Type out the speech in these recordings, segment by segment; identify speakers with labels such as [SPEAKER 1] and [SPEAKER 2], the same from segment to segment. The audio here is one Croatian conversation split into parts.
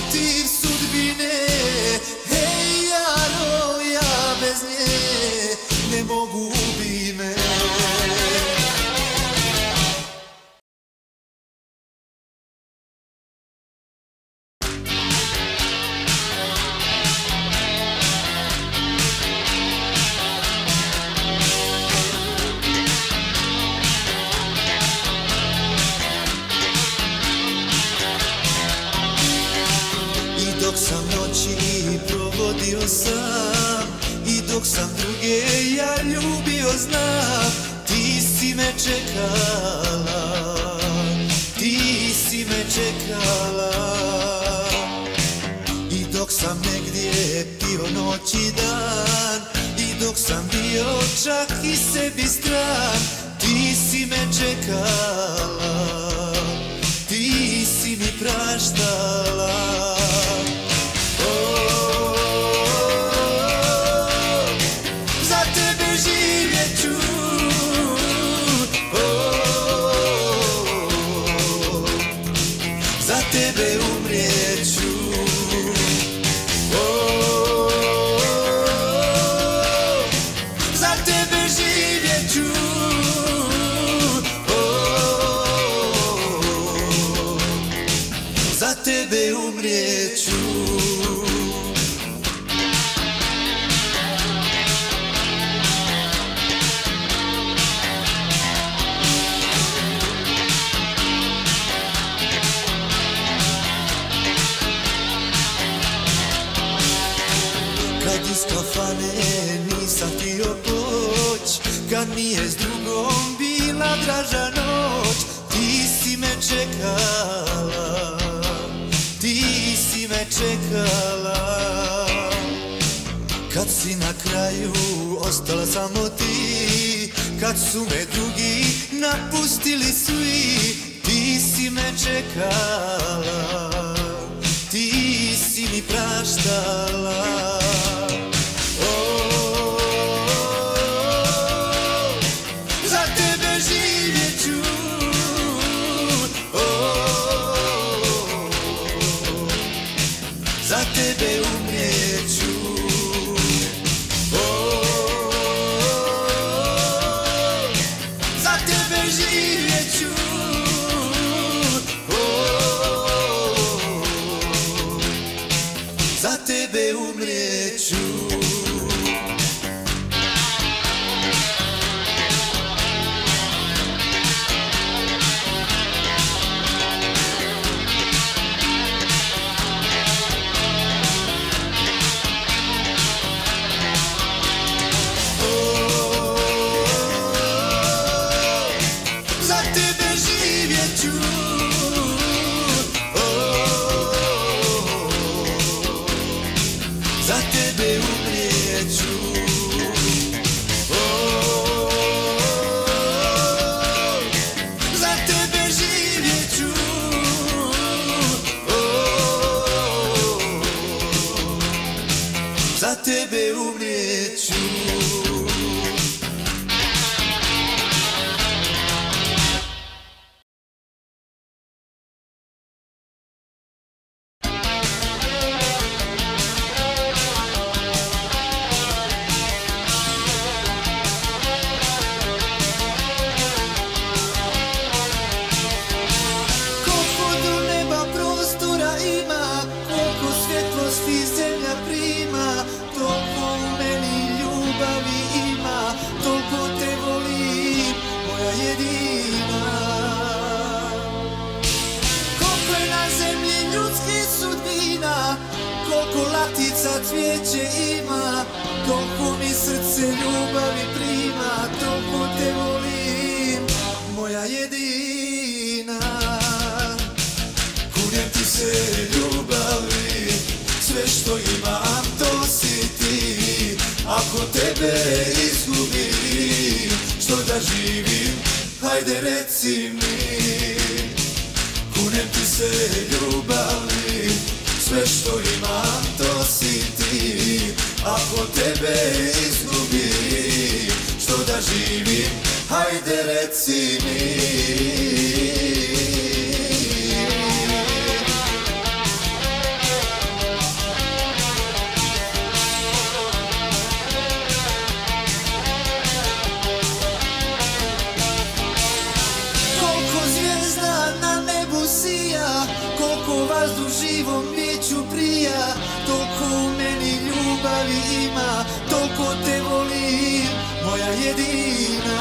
[SPEAKER 1] protiv sudbine. Hej jaro, ja bez nje ne mogu, ubi me. Dok sam noći provodio sam i dok sam druge ja ljubio znam, ti si me čekala, ti si me čekala. I dok sam negdje pio noć i dan i dok sam bio čak i sebi stran, ti si me čekala, ti si mi praštala. Tebe umrijeću. Kad iz kafane nisam htio poć, kad mi je s drugom bila draža noć, ti si me čekala, ti si me čekala. Kad si na kraju ostala samo ti, kad su me drugi napustili svi, ti si me čekala, ti si mi praštala. Za tebe živjeću, za tebe umrijeću. Za tebe živjeću. Za tebe umrijeću. Za tebe umrijeću. Za tebe živjeću. Za tebe umrijeću. Koliko latica cvijeće ima, toliko mi srce ljubavi prima, toliko te volim, moja jedina. Kunem ti se ljubavi, sve što imam to si ti. Ako tebe izgubim, što da živim, hajde reci mi. Kunem ti se ljubavi, sve što imam to si ti. Ako tebe izgubim, što da živim, hajde reci mi. ima, toliko te volim, moja jedina.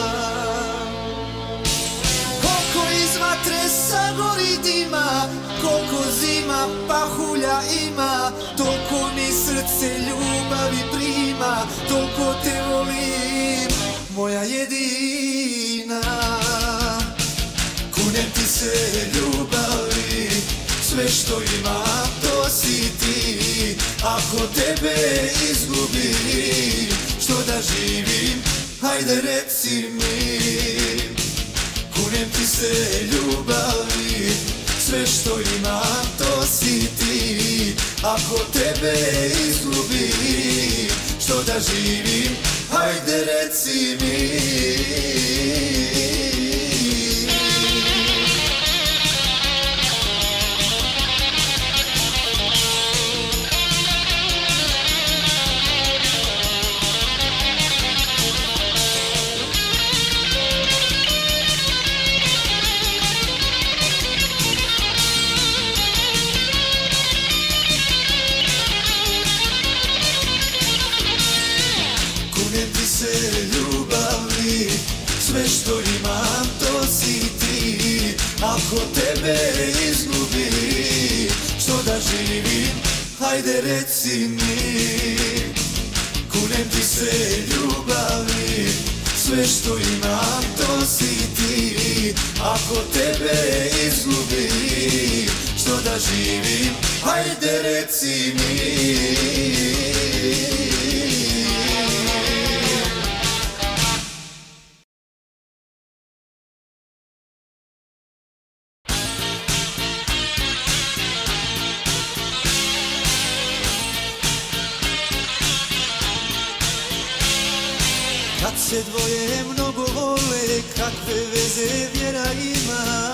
[SPEAKER 1] Koliko iz vatre sagori dima, koliko zima pahulja ima, toliko mi srce ljubavi prima, toliko te volim, moja jedina. Kunem ti se ljubavi, sve što imam to si ti. Ako tebe izgubim, što da živim, hajde reci mi. Kunem ti se ljubavi, sve što imam to si ti. Ako tebe izgubim, što da živim, hajde reci mi. Ljubavi, sve što imam to si ti. Ako tebe izgubim, što da živim, hajde reci mi. Kunem ti se ljubavi, sve što imam to si ti. Ako tebe izgubim, što da živim, hajde reci mi. Kad se dvoje mnogo vole, kakve veze vjera ima.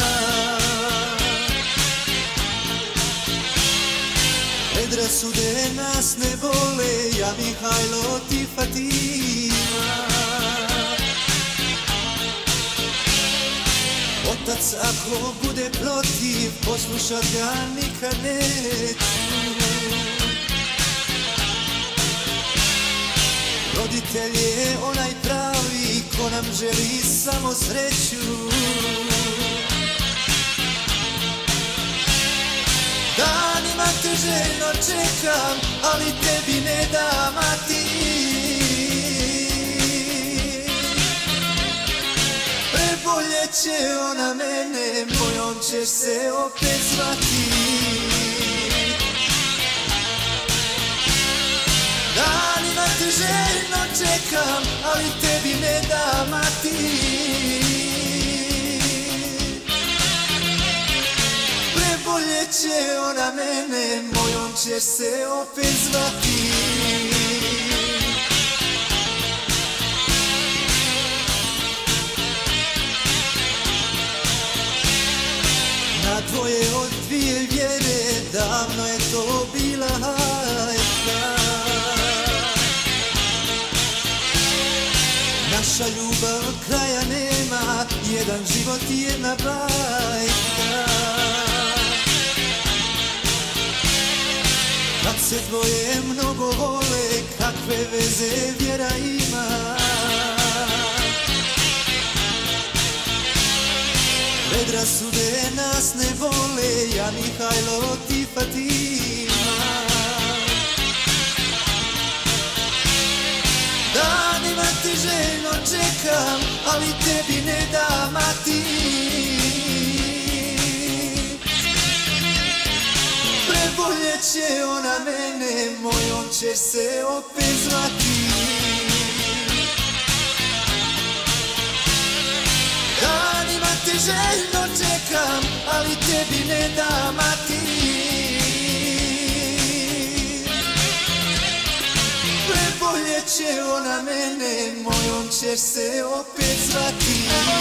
[SPEAKER 1] Predrasude nas ne bole, ja Mihajlo ti Fatima. Otac ako bude protiv, poslušat ga nikad neću. Roditelj je onaj pravi ko nam želi samo sreću. Danima te željno čekam, ali tebi ne dam, a ti preboljet će ona mene, mojom ćeš se opet zvati. Danima te željno čekam, ali tebi ne dam, a ti preboljet će ona mene, mojom ćeš se opet zvati. Na dvoje od dvije vjere, davno je to bila hajka. Naša ljubav kraja nema, jedan život i jedna bajka. Kad se dvoje mnogo vole, kakve veze vjera ima. Predrasude nas ne vole, ja Mihajlo ti Fatima. Danima te željno čekam, ali tebi ne dam, a ti preboljet će ona mene, mojom ćeš se opet zvati. Danima te željno čekam, ali tebi ne dam, a ti preboljet će ona mene, mojom ćeš se opet zvati.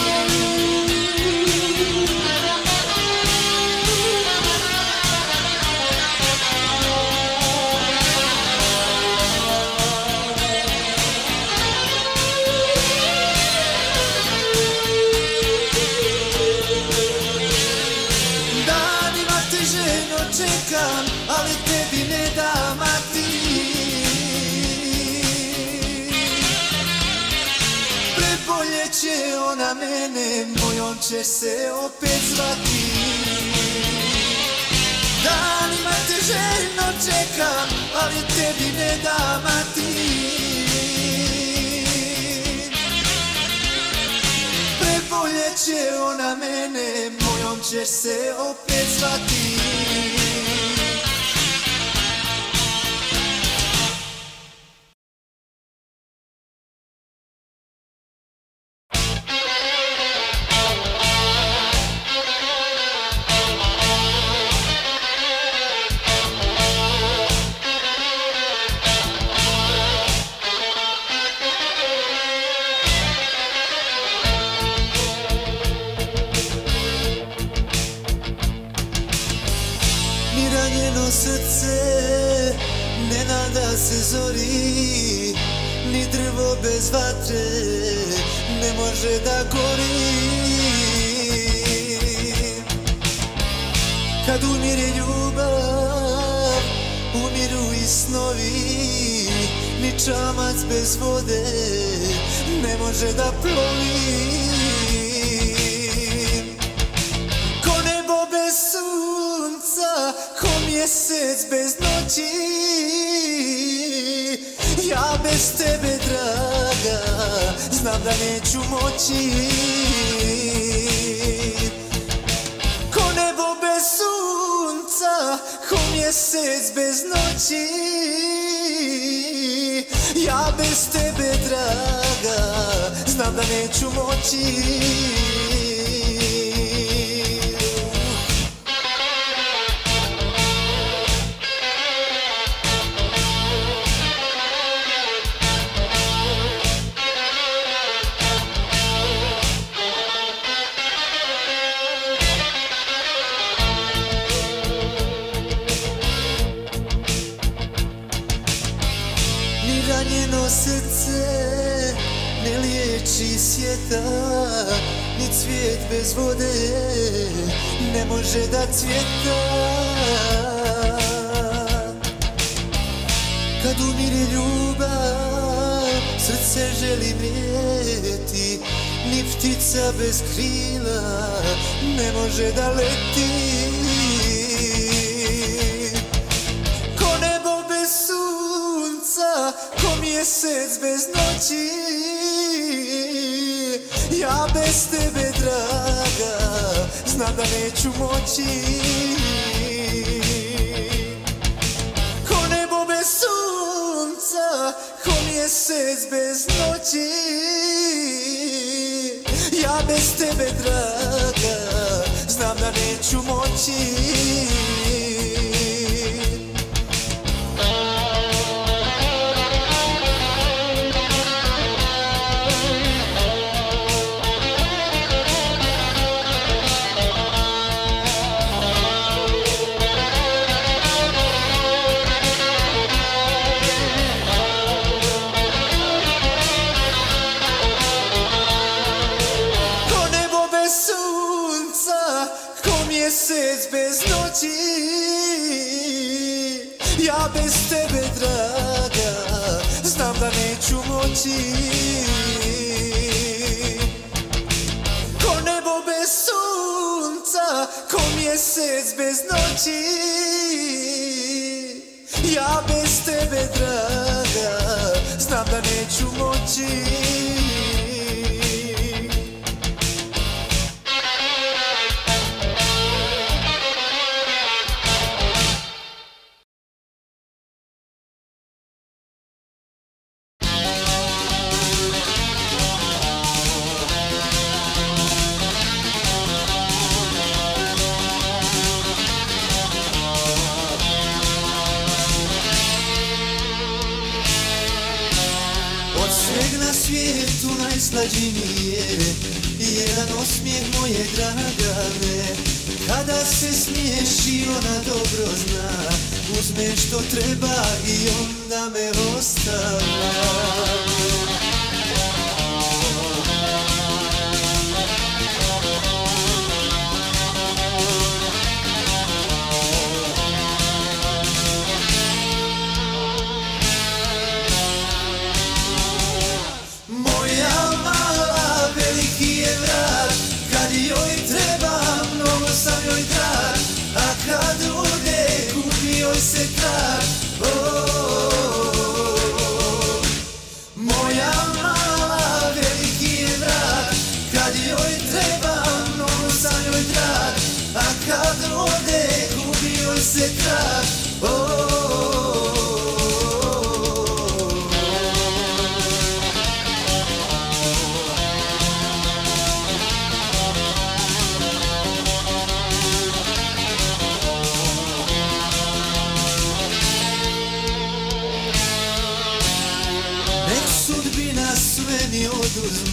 [SPEAKER 1] Danima te željno čekam, ali tebi ne dam, a ti ona mene, mojom će se opet zvati. Danima te željno čekam, ali tebi ne dam, a ti preboljeće ona mene, mojom ćeš se opet zvati. Ranjeno srce ne nada se zori, ni drvo bez vatre ne može da gori. Kad umire ljubav, umiru i snovi, ni čamac bez vode ne može da plovi. Ko nebo bez sunca, ko mjesec bez noći, ja bez tebe, draga, znam da neću moći. Ko nebo bez sunca, ko mjesec bez noći, ja bez tebe, draga, znam da neću moći. Ranjeno srce ne liječi sjeta, ni cvijet bez vode ne može da cvjeta. Kad umire ljubav, srce želi mrijeti, ni ptica bez krila ne može da leti. Ko nebo bez sunca, ko mjesec bez noći, ja bez tebe, draga, znam da neću moći. Ko nebo bez sunca, ko mjesec bez noći, ja bez tebe, draga, znam da neću moći. Mjesec bez noći, ja bez tebe, draga, znam da neću moći. Ko nebo bez sunca, ko mjesec bez noći, ja bez tebe, draga, znam da neću moći. Sveg na svijetu najslađi mi je jedan osmijeh moje dragane. Kada se smiješ i ona dobro zna, uzme što treba i onda me ostavlja. Moja mala, veliki je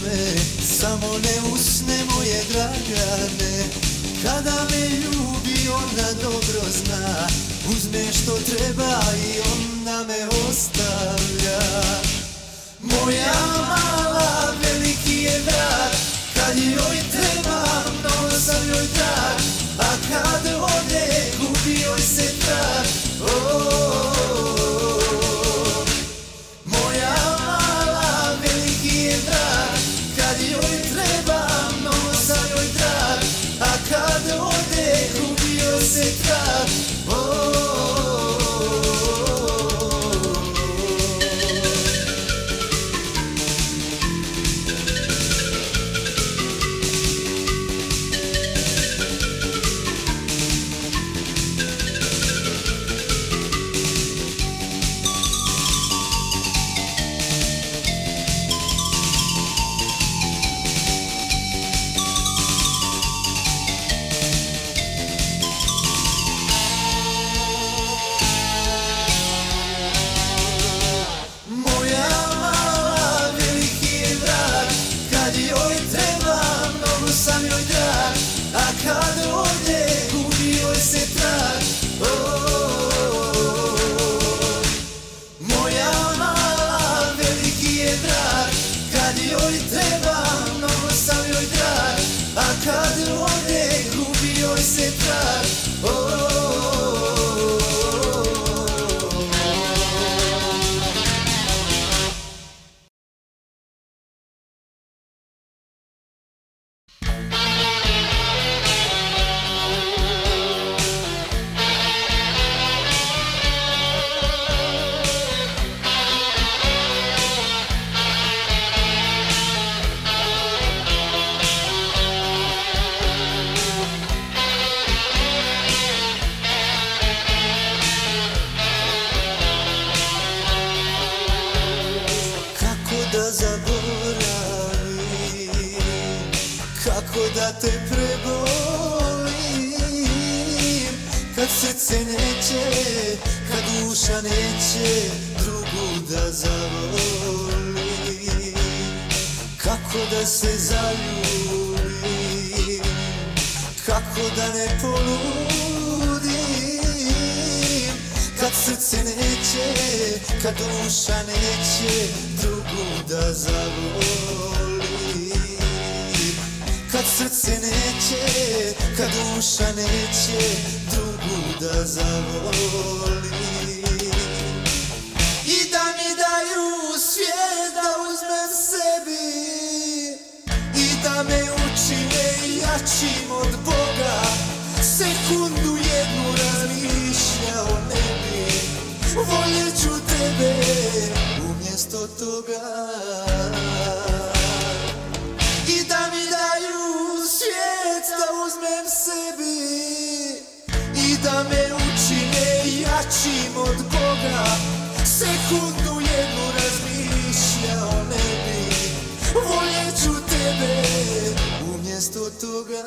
[SPEAKER 1] me, samo ne usne moje Dragane. Kada me ljubi ona dobro zna, uzme što treba i onda me ostavlja. Moja mala veliki je vrag, kad joj treba mnogo sam joj drag, a kad ode gubi joj se trag. Moja mala veliki je vrag, kad joj treba mnogo sam joj drag, a kad ode gubi joj se trag. Kako da te prebolim, kad srce neće, kad duša neće drugu da zavoli. Kako da se zaljubim, kako da ne poludim, kad srce neće, kad duša neće drugu da zavoli. Kad srce neće, kad duša neće drugu da zavoli. I da mi daju svijet da uzmem sebi, i da me učine jačim od Boga. Sekundu jednu razmišljao ne bi, voljet ću tebe umjesto toga. I da mi daju svijet da uzmem sebi, i da me učine jačim od Boga. Sekundu jednu razmišljao ne bi, voljet ću tebe umjesto toga.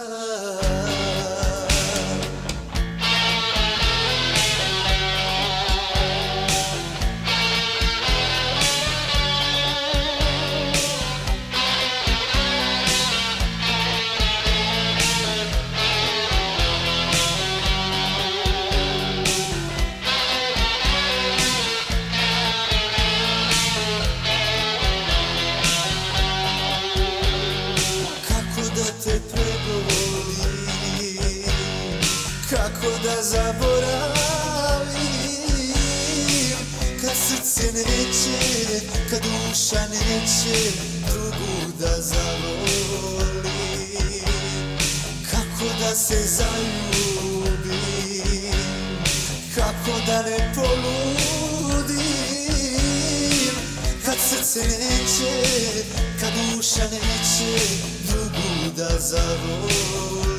[SPEAKER 1] Kako da zaboravim, kad srce neće, kad duša neće drugu da zavoli. Kako da se zaljubim, kako da ne poludim, kad srce neće, kad duša neće drugu da zavoli.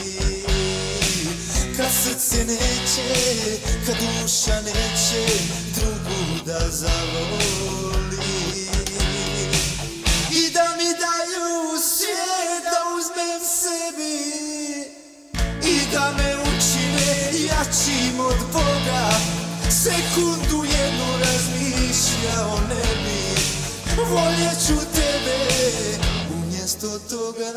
[SPEAKER 1] Kad srce neće, kad duša neće drugu da zavoli. I da mi daju svijet da uzmem sebi, i da me učine jačim od Boga. Sekundu jednu razmišljao ne bi, voljet ću tebe umjesto toga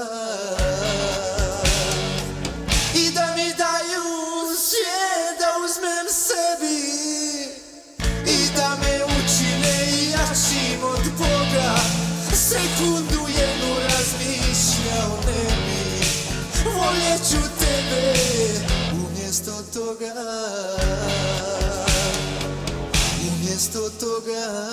[SPEAKER 1] i da mi daju sve da uzmem sebi i da me učine jačim od Boga. Sekundu jednu razmišljao ne bi, voljeću tebe umjesto toga, umjesto toga.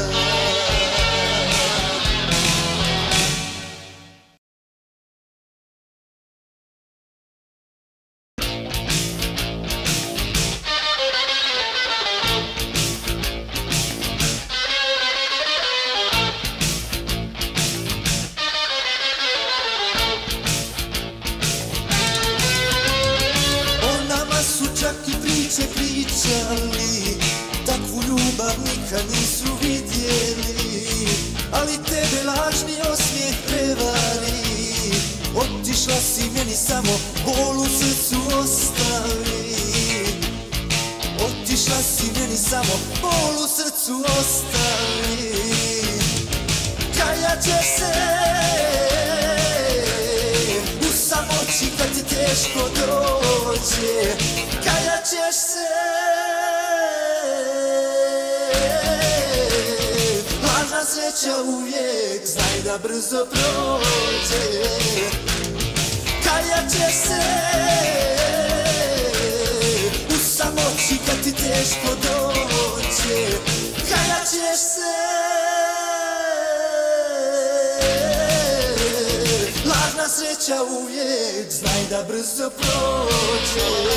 [SPEAKER 1] Pričali, takvu ljubav nikad nisu vidjeli, ali tebe lažni osmijeh prevari. Otišla si meni samo bol u srcu ostavi, otišla si meni samo bol u srcu ostavi. Kajat ćeš se u samoći kad ti teško dođe, kajat ćeš se. Lažna sreća uvijek znaj da brzo prođe, kajat ćeš se u samoći kad ti teško dođe, kajat ćeš se. Lažna sreća uvijek znaj da brzo prođe.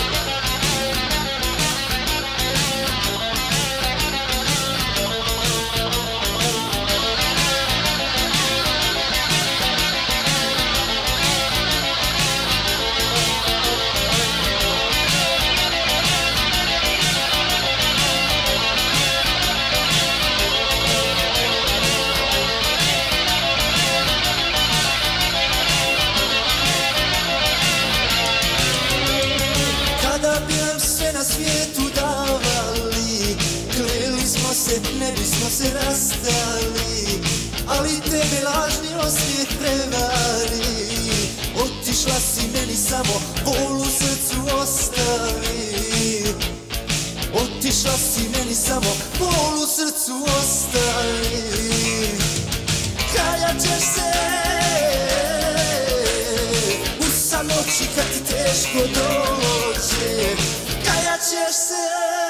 [SPEAKER 1] Svijetu davali, kleli smo se, ne bismo se rastali, ali tebe lažni osmijeh prevari. Otišla si meni samo bol u srcu ostavi, otišla si meni samo bol u srcu ostavi. Kajat ćeš se u samoći kad ti teško dođe, kajat ćeš se.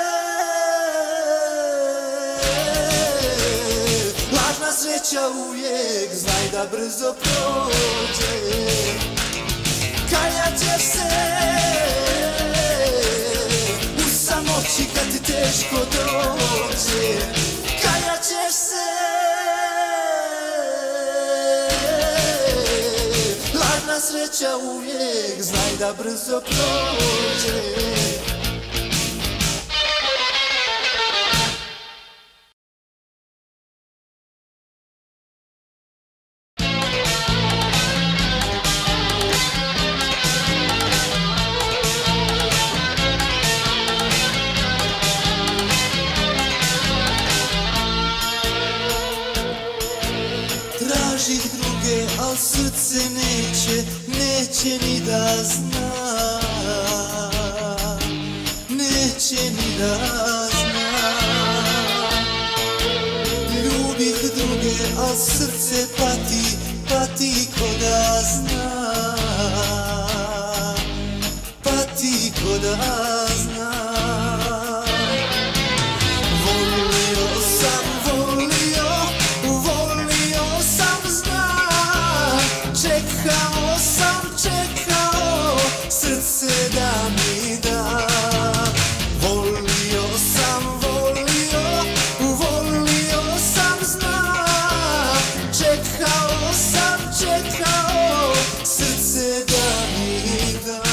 [SPEAKER 1] Lažna sreća uvijek znaj da brzo prođe, kajat ćeš se u samoći kad ti teško dođe, kajat ćeš se. Lažna sreća uvijek znaj da brzo prođe. Tražih druge, al srce neće ni da zna, neće ni da zna. Ljubih druge, al srce pati ko da zna, pati ko da zna. Čekao, srce da mi da. Volio sam, zna. Čekao sam, srce da mi da.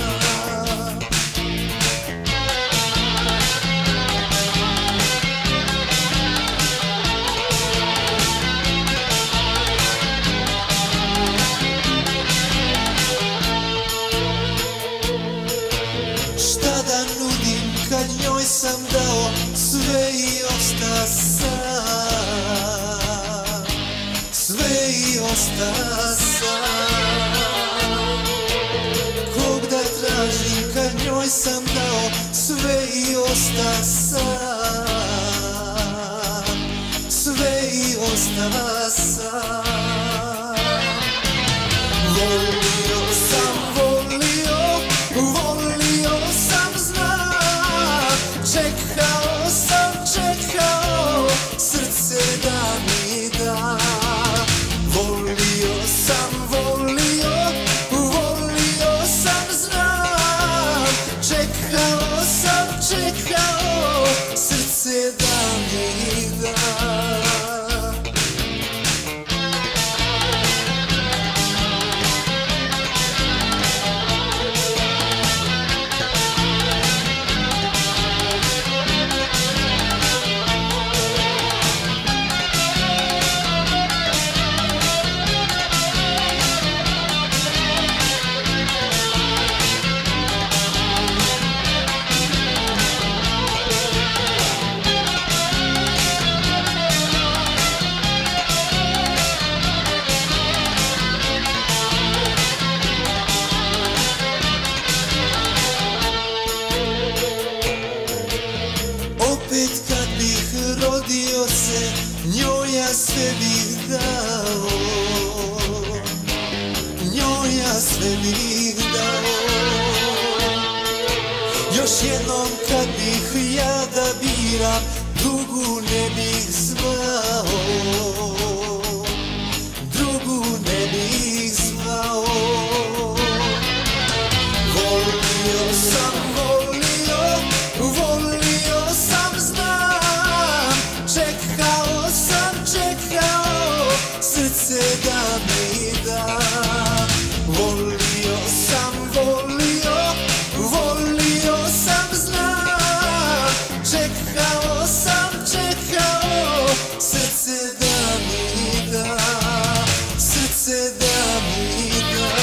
[SPEAKER 1] Kad njoj sam dao sve i osta sam, sve i osta sve bih dao, njoj ja sve bih dao. Još jednom kad bih ja da biram, drugu ne bih zvao, drugu ne bih zvao. Volio sam, volio sam, znam, čekao sam, srce da mi da. Volio sam, volio sam, znam, čekao sam, srce da mi da, srce da mi da.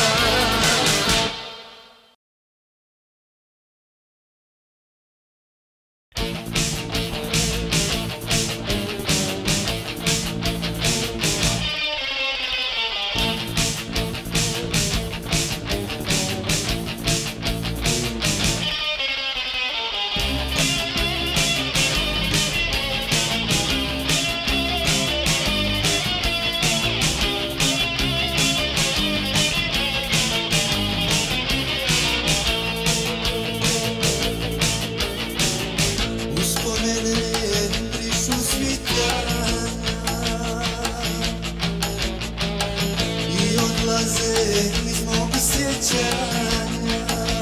[SPEAKER 1] Iz mog sjećanja,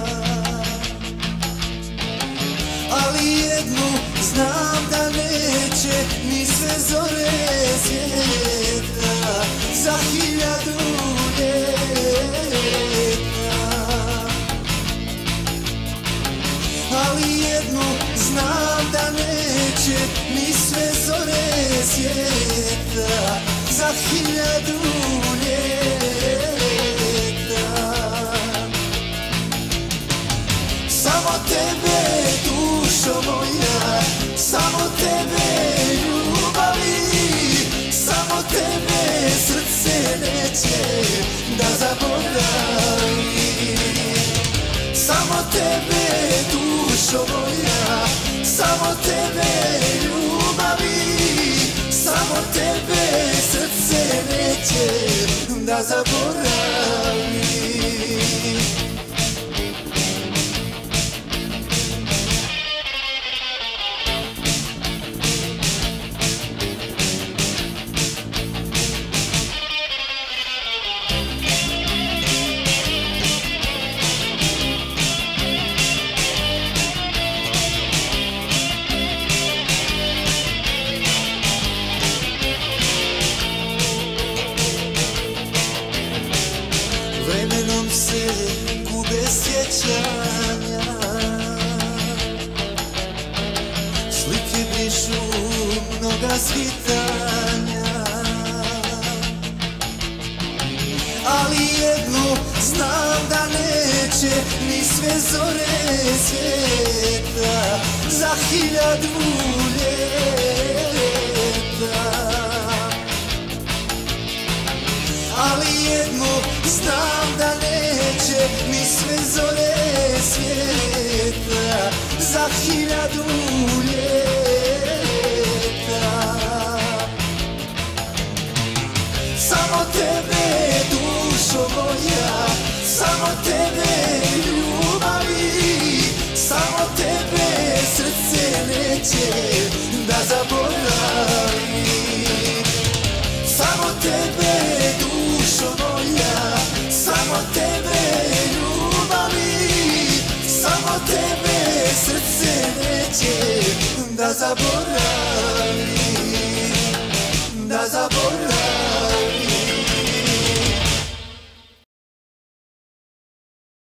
[SPEAKER 1] ali jednu znam da neće ni sve zore svijeta za 1000 ljeta. Ali jednu znam da neće ni sve zore svijeta za 1000 ljeta. Samo tebe, dušo moja, samo tebe ljubavi, samo tebe srce neće da zaboravi. Samo tebe, dušo moja, samo tebe ljubavi, samo tebe srce neće da zaboravi. Vremenom se gube sjećanja, slike brišu mnoga svitanja, ali jednu znam da neće ni sve zore svijeta za 1000 ljeta. Ali jednu znam da neće ni sve zore svijeta za 1000 ljeta. Samo tebe, dušo moja, samo tebe ljubavi, samo tebe srce neće da zaboravi. Samo tebe, dušo moja, samo tebe ljubavi, samo tebe srce neće da zaboravi, da zaboravi.